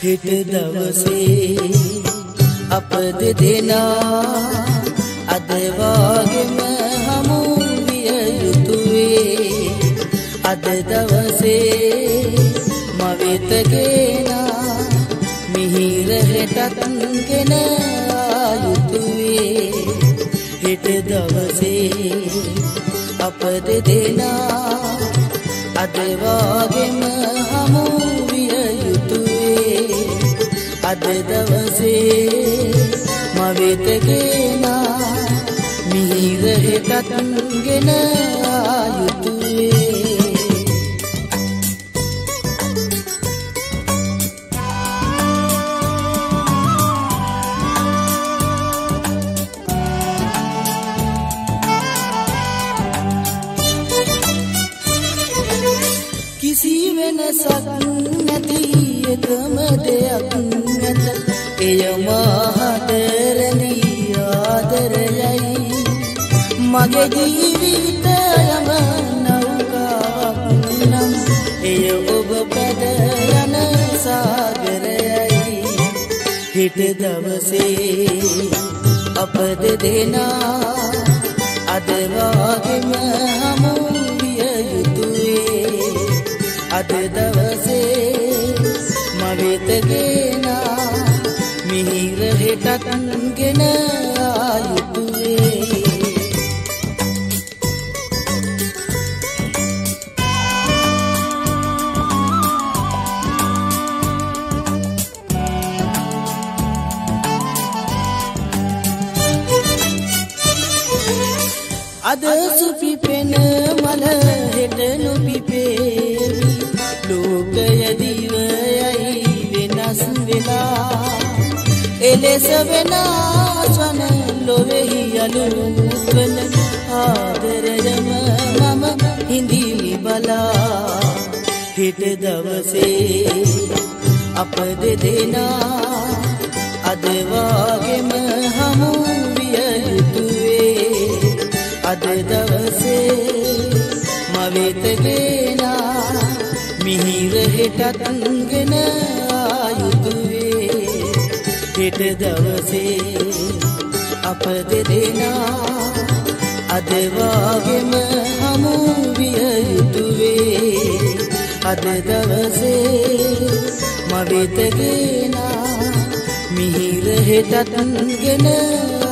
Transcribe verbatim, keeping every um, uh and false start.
හිට දවසේ අප දෙදෙනා අද වාගෙම හමු විය යුතුවේ අද දවසේ මවෙත ගෙනා මිහිර හෙටත් ගෙන ආ යුතුවේ හිට දවසේ අප දෙදෙනා අද වාගෙම හමු විය යුතුවේ අද දවසේ මවෙත ගෙනා මිහිර හෙටත් ගෙන ආ යුතුවේ කිසි වෙනසක් නැති එකම දෙයක් නැත එය මහතරදී ආදරයයි මගේ ජීවිතයම නෞකාවක් නම් එය ඔබ පැද යන සාගරයයි හිට දවසේ අප දෙදෙනා අද වාගෙම හමු විය යුතුවේ අද දවසේ මවෙත ගෙනා මිහිර හෙටත් ගෙන ආ යුතුවේ අද සුපිපෙන මල හෙට නොපිපේවි ලෝකය දිවයයි වෙනස් වෙලා එලෙස වෙනස් වන ලොවෙහි අලුත්වන ආදරයම මම හිඳිමි බලා හිට දවසේ අප දෙදෙනා අද වාගෙම හමු විය යුතුවේ අද දවසේ මවෙත ගෙනා මිහිර හෙටත් ගෙන ආ යුතුවේ හිට දවසේ අප දෙදෙනා අද වාගෙම හමු විය යුතුවේ අද දවසේ මවෙත ගෙනා මිහිර හෙටත් ගෙන